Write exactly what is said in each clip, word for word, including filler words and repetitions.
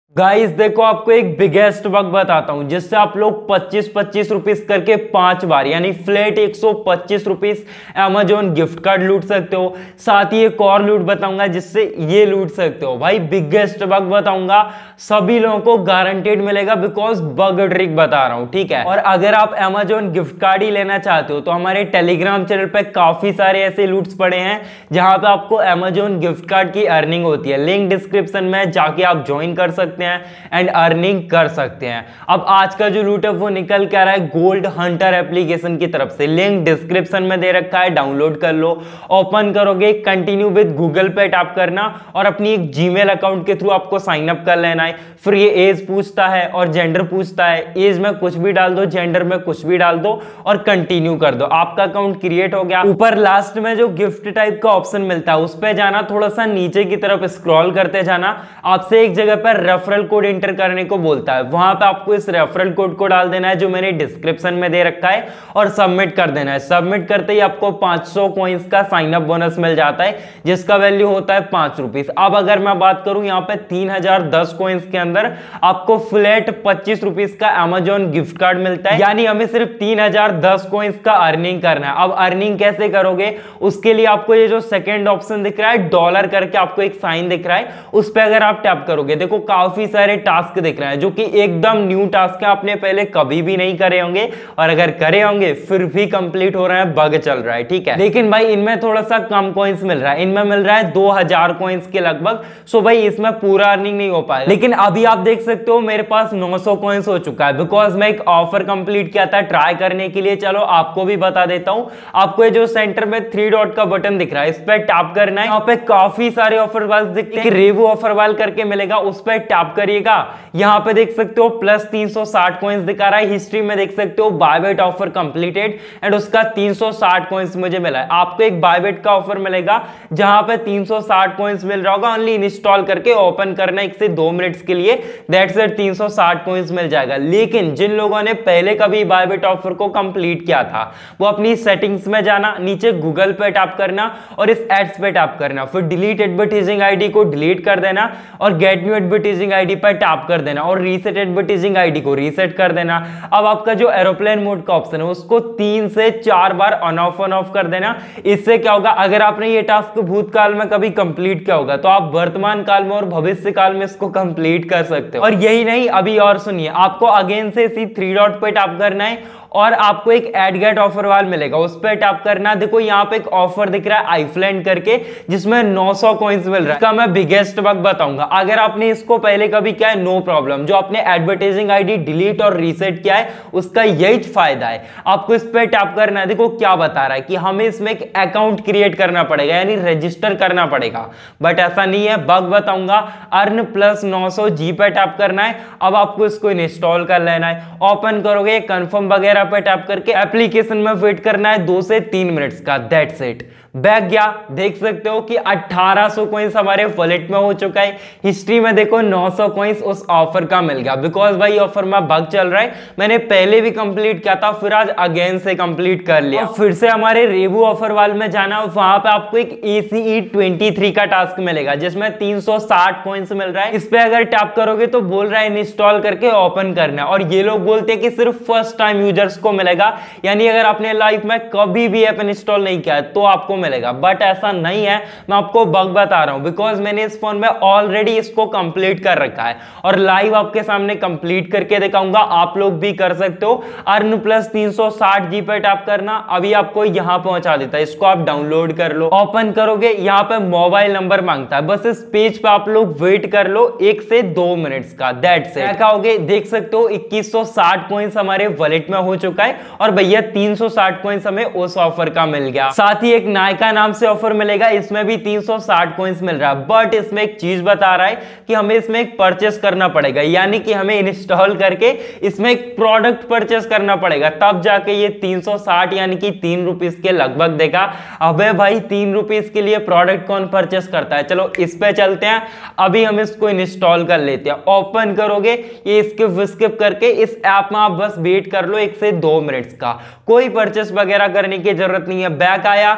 Guys देखो, आपको एक बिगेस्ट बग बताता हूं जिससे आप लोग पच्चीस पच्चीस रुपीस करके पांच बार यानी फ्लैट एक सौ पच्चीस रुपीस अमेजोन गिफ्ट कार्ड लूट सकते हो। साथ ही एक और लूट बताऊंगा जिससे ये लूट सकते हो। भाई बिगेस्ट बग बताऊंगा, सभी लोगों को गारंटेड मिलेगा बिकॉज बग ट्रिक बता रहा हूं, ठीक है। और अगर आप अमेजोन गिफ्ट कार्ड ही लेना चाहते हो तो हमारे टेलीग्राम चैनल पे काफी सारे ऐसे लूट्स पड़े हैं जहां पे आपको अमेजोन गिफ्ट कार्ड की अर्निंग होती है। लिंक डिस्क्रिप्शन में जाके आप ज्वाइन कर सकते हैं एंड अर्निंग कर सकते हैं। अब आज का जो लूट है वो निकल के आ रहा है गोल्ड हंटर एप्लीकेशन की तरफ से। लिंक डिस्क्रिप्शन में दे रखा है, डाउनलोड कर लो। ओपन करोगे, कंटिन्यू विद गूगल पे टैप करना और अपनी एक जीमेल अकाउंट के थ्रू आपको साइन अप कर लेना है। फिर ये एज पूछता है और जेंडर पूछता है। एज में कुछ भी डाल दो, जेंडर में कुछ भी डाल दो और कंटिन्यू कर दो। आपका अकाउंट क्रिएट हो गया। ऊपर लास्ट में जो गिफ्ट टाइप का ऑप्शन मिलता है उस पर जाना, थोड़ा सा नीचे की तरफ स्क्रॉल करते जाना। आपसे एक जगह पर रेफरल कोड एंटर करने को बोलता है, वहां पे आपको इस रेफरल कोड को डाल देना है जो मैंने डिस्क्रिप्शन में दे रखा है और सबमिट कर देना है। सबमिट करते ही आपको पांच सौ कॉइंस का साइन अप बोनस मिल जाता है जिसका वैल्यू होता है पांच रुपीस। अब अगर मैं बात करूं यहाँ पे तीन हजार दस कॉइंस के अंदर आपको फ्लैट पच्चीस रुपीस का अमेजोन गिफ्ट कार्ड मिलता है। यानी हमें सिर्फ तीन हजार दस कॉइंस का अर्निंग करना है। अब अर्निंग कैसे करोगे उसके लिए आपको ये जो सेकेंड ऑप्शन दिख रहा है डॉलर करके, आपको एक साइन दिख रहा है, उस पर अगर आप टैप करोगे देखो काफी सारे टास्क दिख रहे हैं जो कि एकदम न्यू टास्क है, आपने पहले कभी भी नहीं करे होंगे और अगर करे होंगे फिर भी कंप्लीट हो रहा है, बग चल रहा है, ठीक है। लेकिन भाई इनमें थोड़ा सा कम कॉइंस मिल रहा है, इनमें मिल रहा है दो हजार कॉइंस के लगभग। सो भाई इसमें पूरा अर्निंग नहीं हो पाएगा। लेकिन अभी आप देख सकते हो मेरे पास नौ सौ कॉइंस हो चुका है बिकॉज मैं एक ऑफर कंप्लीट किया था ट्राई करने के लिए। चलो आपको भी बता देता हूं। आपको ये जो सेंटर में थ्री डॉट का बटन दिख रहा है इस पर टैप करना है। यहाँ पे काफी सारे ऑफर वाल दिखते हैं, रेवो ऑफर वाल करके मिलेगा, उस पर टैप करिएगा। यहाँ पे देख सकते हो प्लस तीन सौ साठ कॉइंस दिखा रहा है। हिस्ट्री में देख सकते हो बायबेट ऑफर कंप्लीटेड एंड उसका तीन सौ साठ कॉइंस मुझे मिला है। आपको एक बायबेट का ऑफर मिलेगा जहां पे तीन सौ साठ कॉइंस मिल रहा होगा। ओनली इंस्टॉल करके ओपन करना एक से दो मिनट्स के लिए, दैट्स इट, तीन सौ साठ कॉइंस मिल जाएगा। लेकिन जिन लोगों ने पहले कभी बायबेट ऑफर को कंप्लीट किया था वो अपनी सेटिंग्स में जाना, नीचे गूगल पे टैप करना और इस एड्स पे टैप करना, फिर डिलीट एडवर्टाइजिंग आईडी को डिलीट कर देना और गेट न्यू एडवर्टाइजिंग आईडी पर टैप कर देना और रीसेट एडवर्टाइजिंग आईडी को रीसेट कर देना। अब आपका जो एरोप्लेन मोड का ऑप्शन है उसको तीन से चार बार ऑन ऑफ ऑन ऑफ कर देना। इससे क्या होगा, अगर आपने ये टास्क भूतकाल में कभी कंप्लीट किया होगा तो आप वर्तमान काल में और भविष्य काल में इसको कंप्लीट कर सकते हो। और यही नहीं, अभी और सुनिए, आपको अगेन से इसी थ्री डॉट पे टैप करना है और आपको एक एड गेट ऑफर वाल मिलेगा, उस पर टैप करना। देखो यहाँ पे एक ऑफर दिख रहा है आईफ्लैंड करके जिसमें नौ सौ कॉइंस मिल रहा है। इसका मैं बिगेस्ट बग बताऊंगा। अगर आपने इसको पहले कभी किया है नो प्रॉब्लम, जो आपने एडवर्टाइजिंग आईडी डिलीट और रीसेट किया है उसका यही फायदा है। आपको इस पर टैप करना है। देखो क्या बता रहा है कि हमें इसमें एक अकाउंट क्रिएट करना पड़ेगा यानी रजिस्टर करना पड़ेगा, बट ऐसा नहीं है। बग बताऊंगा। अर्न प्लस नौ सौ जी पे टैप करना है। अब आपको इसको इंस्टॉल कर लेना है। ओपन करोगे, कंफर्म वगैरह पे टैप करके एप्लीकेशन में वेट करना है दो से तीन मिनट्स का, दैट्स इट। बैक गया, देख सकते हो कि अठारह सौ कॉइंस हमारे वॉलेट में हो चुका है। हिस्ट्री में देखो नौ सौ कॉइंस उस ऑफर का मिल गया बिकॉज भाई ऑफर में बग चल रहा है। मैंने पहले भी कंप्लीट किया था, फिर आज अगेन से कंप्लीट कर लिया। फिर से हमारे रेवू ऑफर वाल में जाना, वहां पे आपको एक ए सी ई तेईस का टास्क मिलेगा जिसमें तीन सौ साठ कॉइंस मिल रहा है। इस पे अगर टैप करोगे तो बोल रहा है इंस्टॉल करके ओपन करना, और ये लोग बोलते हैं कि सिर्फ फर्स्ट टाइम यूजर्स को मिलेगा, यानी अगर आपने लाइफ में कभी भी ऐप इंस्टॉल नहीं किया है तो आपको मिलेगा। बट ऐसा नहीं है, मैं आपको बग बता रहा हूं बिकॉज मैंने इस फोन में ऑलरेडी इसको कंप्लीट कर रखा है और लाइव आपके सामने कंप्लीट करके दिखाऊंगा। आप लोग भी कर सकते हो। अर्न प्लस तीन सौ साठ जी पे टैप करना, अभी आपको यहां पहुंचा देता है। इसको आप डाउनलोड कर लो। ओपन करोगे, यहां पे मोबाइल नंबर मांगता है, बस इस पेज पे आप लोग वेट कर लो एक से दो मिनट्स का, दैट्स इट। क्या होगे, देख सकते हो इक्कीस सौ साठ कॉइंस हमारे वॉलेट में हो चुका है और भैया तीन सौ साठ कॉइंस हमें उस ऑफर का मिल गया। साथ ही एक नायका नाम से ऑफर मिलेगा, इसमें भी तीन सौ साठ कॉइंस मिल रहा है। बट इसमें एक चीज बता रहा है कि हमें इसमें एक परचेस करना पड़ेगा, यानी कि हमें इंस्टॉल करके इसमें एक प्रोडक्ट परचेस करना पड़ेगा, तब जाके ये तीन सौ साठ यानी कि तीन रुपीस के लगभग देगा। अबे भाई तीन रुपीस के लिए प्रोडक्ट कौन परचेस करता है। चलो इस पे चलते हैं, अभी हम इसको इंस्टॉल कर लेते हैं। ओपन करोगे, ये स्किप विस्किप करके इस ऐप में आप बस वेट कर लो एक से दो मिनट्स का, कोई परचेस वगैरह करने की जरूरत नहीं है। बैक आया, देख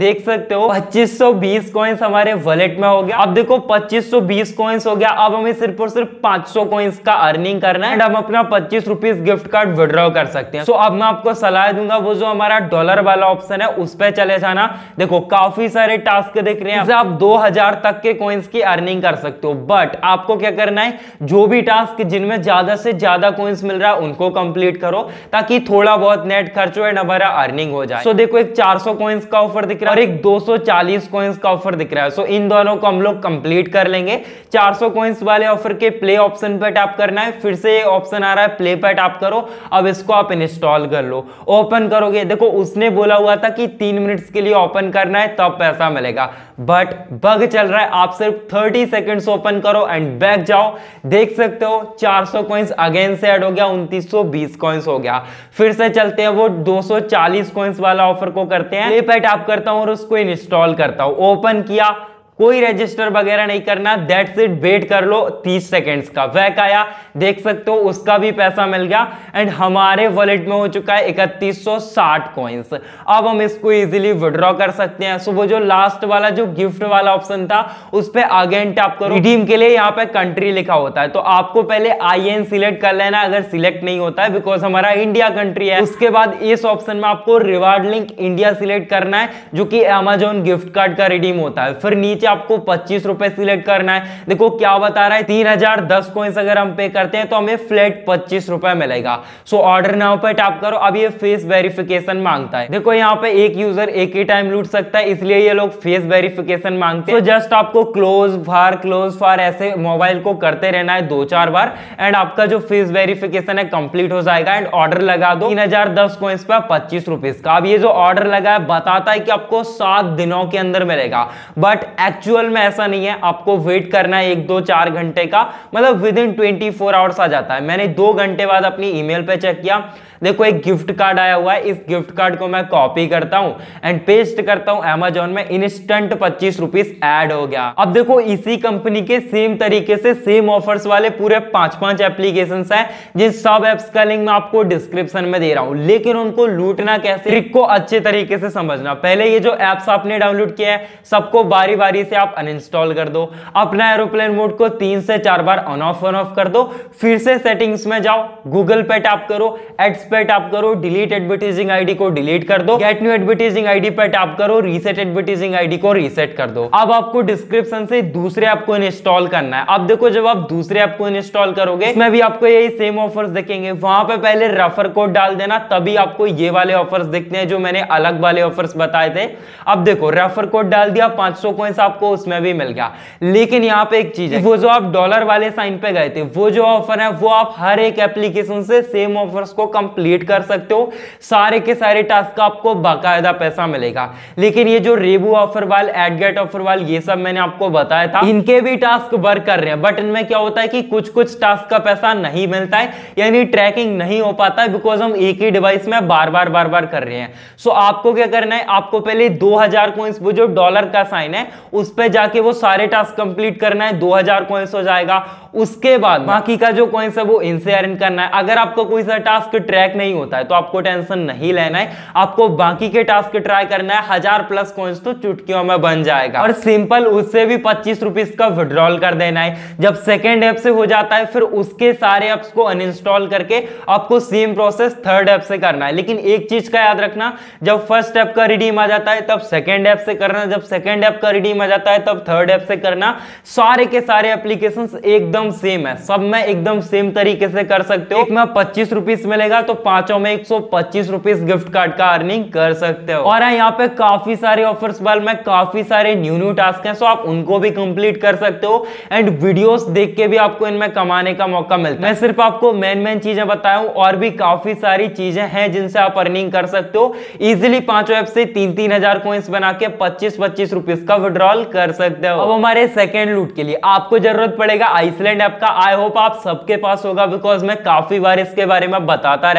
देख सकते हो पच्चीस सौ बीस कॉइन्स हमारे वॉलेट में हो गया। अब देखो पच्चीस सौ बीस कॉइन्स हो गया, अब हमें सिर्फ और सिर्फ पांच सौ कॉइन्स का अर्निंग करना है एंड हम अपना पच्चीस रुपीस गिफ्ट कार्ड विड्रॉ कर सकते हैं। सो अब मैं आपको सलाह दूंगा, वो जो हमारा डॉलर वाला ऑप्शन है उस पर चले जाना। देखो काफी सारे टास्क दिख रहे हैं, आप दो हजार तक के कॉइन्स की अर्निंग कर सकते हो, बट आपको क्या करना है, जो भी टास्क जिनमें ज्यादा से ज्यादा कॉइन्स मिल रहा है उनको कंप्लीट करो ताकि थोड़ा बहुत नेट खर्च हो एंड हमारा अर्निंग हो जाए। सो देखो एक चार सौ कॉइन्स का ऑफर दिख रहा है और एक दो सौ चालीस कॉइन्स का ऑफर दिख रहा है। सो इन दोनों को हम लोग कंप्लीट कर लेंगे। चार सौ कॉइन्स वाले ऑफर के प्ले ऑप्शन पे टैप करना है, फिर से ये ऑप्शन आ रहा है प्ले पे टैप करो। अब इसको आप इंस्टॉल कर लो, ओपन करोगे, देखो उसने बोला हुआ था कि तीन मिनट्स के लिए ओपन करना है तब पैसा मिलेगा, बट बग चल रहा है। आप सिर्फ तीस सेकंड्स ओपन करो एंड बैक जाओ, देख सकते हो चार सौ कॉइन्स अगेन से ऐड हो गया, उनतीस सौ बीस कॉइन्स हो गया। फिर से चलते हैं, वो दो सौ चालीस कॉइन्स वाला ऑफर को करते हैं। प्ले पे टैप करता हूं और उसको इंस्टॉल करता हूं, ओपन किया, कोई रजिस्टर वगैरह नहीं करना, दैट्स इट, वेट कर लो तीस सेकंड्स का। बैक आया, देख सकते हो उसका भी पैसा मिल गया एंड हमारे वॉलेट में हो चुका है इकतीस सौ साठ कॉइन्स। अब हम इसको इजीली विड्रॉ कर सकते हैं। सो वो जो लास्ट वाला जो गिफ्ट वाला ऑप्शन था उस पे अगेन टैप करो, रिडीम के लिए यहाँ पे कंट्री लिखा होता है, तो आपको पहले आई एन सिलेक्ट कर लेना अगर सिलेक्ट नहीं होता है, बिकॉज हमारा इंडिया कंट्री है। उसके बाद इस ऑप्शन में आपको रिवार्ड लिंक इंडिया सिलेक्ट करना है जो कि अमेजॉन गिफ्ट कार्ड का रिडीम होता है। फिर नीचे आपको पच्चीस रुपए सिलेक्ट करना है। देखो क्या बता रहा है, तीन हजार दस कॉइन्स अगर हम पे करते हैं तो हमें फ्लैट पच्चीस रुपए मिलेगा। सो ऑर्डर नाउ पे टैप करो। अब ये फेस वेरिफिकेशन मांगता है, देखो यहाँ पे एक यूजर एक ही टाइम लूट सकता है, इसलिए ये लोग फेस वेरिफिकेशन मांगते हैं। तो जस्ट आपको क्लोज फार क्लोज फार ऐसे मोबाइल को करते रहना है दो चार बार एंड आपका जो फेस वेरिफिकेशन है कंप्लीट हो जाएगा एंड ऑर्डर लगा दो तीन हजार दस कॉइन्स पे पच्चीस रुपीस का। अब ये जो ऑर्डर लगा है बताता है कि आपको सात दिनों के अंदर मिलेगा, बट एक्चुअल में ऐसा नहीं है, आपको वेट करना है एक दो चार घंटे का, मतलब within twenty four hours आ जाता है। मैंने दो घंटे बाद अपनी ईमेल पे चेक किया, देखो एक गिफ्ट कार्ड आया हुआ है, इस गिफ्ट कार्ड को मैं कॉपी करता हूं एंड पेस्ट करता हूं अमेजॉन में, इंस्टेंट पच्चीस रुपीस ऐड हो गया। अब देखो इसी कंपनी के सेम तरीके से सेम ऑफर्स वाले पूरे पांच पांच एप्लीकेशंस हैं, जिन सब एप्स का लिंक मैं आपको डिस्क्रिप्शन में दे रहा हूं, लेकिन उनको लूटना कैसे, ट्रिक को अच्छे तरीके से समझना। पहले ये जो एप्स आपने डाउनलोड किया है सबको बारी बारी से आप अनइंस्टॉल कर दो, अपना एरोप्लेन मोड को तीन से चार बार ऑन ऑफ ऑन ऑफ कर दो, फिर से सेटिंग्स में जाओ, गूगल पे टैप करो, एड्स पे टैप करो, डिलीट एडवर्टाइजिंग आईडी को डिलीट कर दो, गेट न्यू एडवर्टाइजिंग आईडी पे टैप करो, रीसेट एडवर्टाइजिंग आईडी को रीसेट कर दो। अब आपको डिस्क्रिप्शन से दूसरे ऐप को इंस्टॉल करना है। अब देखो जब आप दूसरे ऐप को इंस्टॉल करोगे इसमें भी आपको यही सेम ऑफर्स दिखेंगे, वहां पे पहले रेफर कोड डाल देना, तभी आपको ये वाले ऑफर्स दिखते हैं जो मैंने अलग वाले ऑफर्स बताए थे। अब देखो रेफर कोड डाल दिया, पांच सौ कॉइंस आपको उसमें भी मिल गया, लेकिन यहाँ पे एक चीज है, वो जो आप डॉलर वाले साइन पे गए थे वो जो ऑफर है वो आप हर एक एप्लीकेशन से सेम ऑफर्स को कंप्लीट कर सकते हो, सारे के सारे टास्क का आपको बाकायदा पैसा मिलेगा। लेकिन ये जो रेबू ऑफर वाल, एडगेट ऑफर वाल, ये सब मैंने आपको बताया था, इनके भी टास्क वर्क कर रहे हैं, बट इनमें क्या होता है कि कुछ कुछ टास्क का पैसा नहीं मिलता है, यानी ट्रैकिंग नहीं हो पाता है, बिकॉज हम एक ही डिवाइस में बार बार बार बार कर रहे हैं। सो आपको क्या करना है, आपको पहले दो हजार कॉइंस, वो जो डॉलर का साइन है उस पर जाके वो सारे टास्क कंप्लीट करना है, दो हजार कॉइंस हो जाएगा। उसके बाद बाकी का जो कॉइंस है वो इनसे अर्न करना है। अगर आपको कोई सा टास्क ट्रैक नहीं होता है तो आपको टेंशन नहीं लेना है, आपको बाकी के टास्क ट्राई करना है, हजार प्लस कॉइंस तो चुटकियों में बन जाएगा और सिंपल उससे भी पच्चीस रुपीस का विड्रॉल कर देना है। जब सेकेंड ऐप से हो जाता है फिर उसके सारे ऐप्स को अनइंस्टॉल करके आपको सेम प्रोसेस थर्ड ऐप से करना है। लेकिन एक चीज का याद रखना, जब फर्स्ट ऐप का रिडीम आ जाता है तब सेकेंड ऐप से करना, जब सेकेंड ऐप का रिडीम आ जाता है तब थर्ड ऐप से करना। सारे के सारे एप्लीकेशंस एकदम सेम है, सब में एकदम सेम तरीके से कर सकते हो। एक में पच्चीस रुपीस मिलेगा तो पांचों में एक सौ पच्चीस रुपीस गिफ्ट कार्ड का अर्निंग कर सकते हो। और यहाँ पे काफी सारे ऑफर्स वाल में काफी सारे न्यू न्यू टास्क हैं, सो आप उनको भी कंप्लीट कर सकते हो एंड वीडियोस देख के भी आपको इनमें कमाने का मौका मिलता है। मैं सिर्फ आपको मेन मेन चीजें बताया हूं, और भी काफी सारी चीजें हैं जिनसे आप अर्निंग कर सकते हो। इजिली पांचों ऐप से तीन तीन हजार कॉइंस बना के पच्चीस पच्चीस रुपीस का विड्रॉल कर सकते हो। अब हमारे सेकेंड लूट के लिए आपको जरूरत पड़ेगा आइसलैंड ऐप का। आई होप आप सबके पास होगा, बिकॉज मैं काफी बार इसके बारे में बताता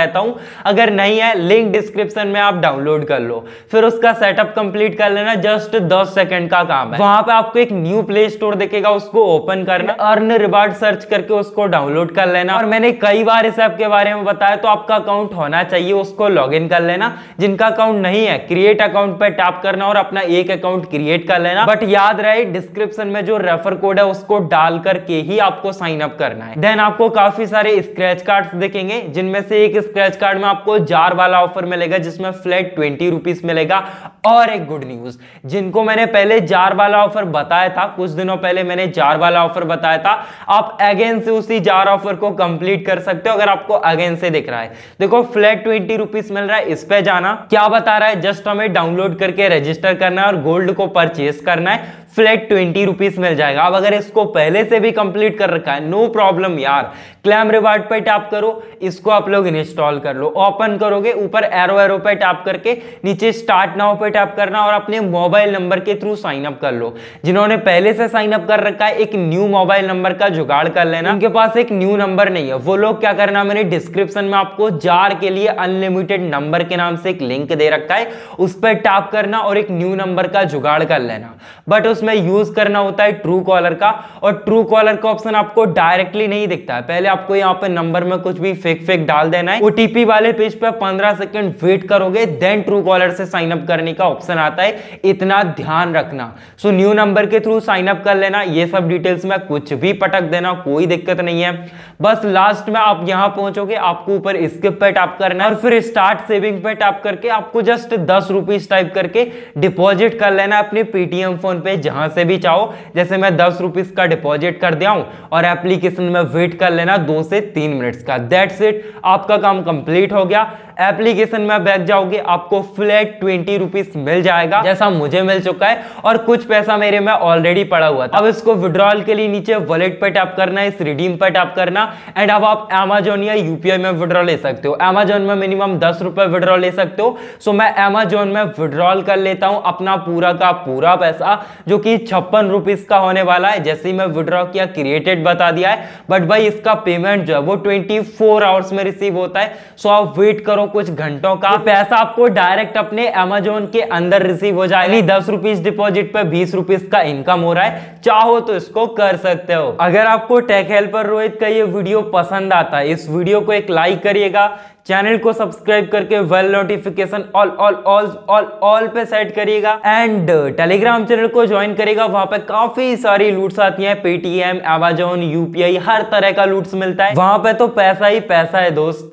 रहता हूं। अगर नहीं है, लिंक डिस्क्रिप्शन में आप डाउनलोड कर लो, फिर उसका सेटअप कंप्लीट कर लेना। जस्ट दस सेकंड का काम है। वहां पे आपको एक न्यू प्ले स्टोर दिखेगा, उसको ओपन करना, अर्न रिवार्ड सर्च करके उसको डाउनलोड कर लेना। और मैंने कई बार इस ऐप के बारे में बताया, तो आपका अकाउंट होना चाहिए, उसको लॉग इन कर लेना। जिनका अकाउंट नहीं है, क्रिएट अकाउंट पे टैप करना और अपना एक अकाउंट क्रिएट कर लेना। बट याद रहे, डिस्क्रिप्शन में जो रेफर कोड है उसको डाल करके ही आपको साइन अप करना है। देन आपको काफी सारे स्क्रैच कार्ड्स दिखेंगे, जिनमें से एक स्क्रैच कार्ड में आपको जार वाला ऑफर मिलेगा, जिसमें फ्लैट ट्वेंटी रुपीज मिलेगा। और एक गुड न्यूज, जिनको मैंने पहले जार वाला ऑफर बताया था, कुछ दिनों पहले मैंने जार वाला ऑफर बताया था, आप अगेन से उसी जार ऑफर को कंप्लीट कर सकते हो। अगर आपको अगेन से दिख रहा है, देखो फ्लैट ट्वेंटी रुपीज मिल रहा है, इस पे जाना। क्या बता रहा है, जस्ट हमें डाउनलोड करके रजिस्टर करना है और गोल्ड को परचेज करना है, फ्लैट ट्वेंटी रुपीज मिल जाएगा। अब अगर इसको पहले से भी कंप्लीट कर रखा है, नो प्रॉब्लम यार, क्लेम रिवार्ड पे टैप करो, इसको आप लोग इंस्टॉल कर लो। ओपन करोगे, ऊपर एरो एरो पे टैप करके नीचे स्टार्ट नाउ पे टैप करना और अपने मोबाइल नंबर के थ्रू साइन अप कर लो। जिन्होंने पहले से साइन अप कर रखा है, एक न्यू मोबाइल नंबर का जुगाड़ कर लेना। उनके पास एक न्यू नंबर नहीं है, वो लोग क्या करना, मैंने डिस्क्रिप्शन में आपको जार के लिए अनलिमिटेड नंबर के नाम से एक लिंक दे रखा है, उस पर टैप करना और एक न्यू नंबर का जुगाड़ कर लेना। बट उसमें यूज करना होता है ट्रू कॉलर का, और ट्रू कॉलर का ऑप्शन आपको डायरेक्टली नहीं दिखता है। पहले आपको यहाँ पे नंबर में कुछ भी फेक फेक डाल देना है, ओटीपी वाले पेज पे पंद्रह सेकंड वेट करोगे, देन ट्रू कॉलर से साइन अप करने का ऑप्शन आता है, इतना ध्यान रखना। सो न्यू नंबर के थ्रू साइन अप कर लेना। ये सब डिटेल्स में कुछ भी पटक देना, कोई दिक्कत नहीं है। बस लास्ट में आप यहां पहुंचोगे, आपको ऊपर स्किप पे टैप करना है और फिर स्टार्ट सेविंग पे टैप करके आपको जस्ट दस रुपीज टाइप करके डिपॉजिट कर लेना अपने पेटीएम फोन पे, जहां से भी चाहो। जैसे मैं दस रुपीज का डिपॉजिट कर दिया हूं और एप्लीकेशन में वेट कर लेना दो से तीन मिनट्स का। दैट्स इट, आपका काम कंप्लीट हो गया। एप्लीकेशन में बैठ जाओगे, आपको फ्लैट ट्वेंटी रुपीज मिल जाएगा, जैसा मुझे मिल चुका है, और कुछ पैसा मेरे में ऑलरेडी पड़ा हुआ था। अब इसको विड्रॉल के लिए नीचे वॉलेट पे टैप करना है, इस रिडीम पे टैप करना, एंड अब आप अमेजोन या यूपीआई में विड्रॉल ले सकते हो। अमेजोन में मिनिमम दस रुपए विड्रॉल ले सकते हो। सो मैं अमेजोन में विड्रॉल कर लेता हूं अपना पूरा का पूरा पैसा, जो कि छप्पन रुपीज का होने वाला है। जैसे ही मैं विड्रॉ किया, क्रिएटेड बता दिया है, बट भाई इसका पेमेंट जो है वो ट्वेंटी फोर आवर्स में रिसीव होता है। सो आप वेट करो कुछ घंटों का, पैसा आपको डायरेक्ट अपने अमेजोन के अंदर रिसीव हो जाएगा। दस रुपीज डिपॉजिट पे बीस रुपीज का इनकम हो रहा है, चाहो तो इसको कर सकते हो। अगर आपको टेक हेल्पर रोहित का ये वीडियो पसंद आता है, इस वीडियो को एक लाइक करिएगा, चैनल को सब्सक्राइब करके bell notification all all all all all पे सेट करिएगा, एंड टेलीग्राम चैनल को ज्वाइन करेगा। वहां पे काफी सारी लूट्स आती हैं, पेटीएम, अमेजोन, यूपीआई, हर तरह का लूट्स मिलता है वहां पे, तो पैसा ही पैसा है दोस्त।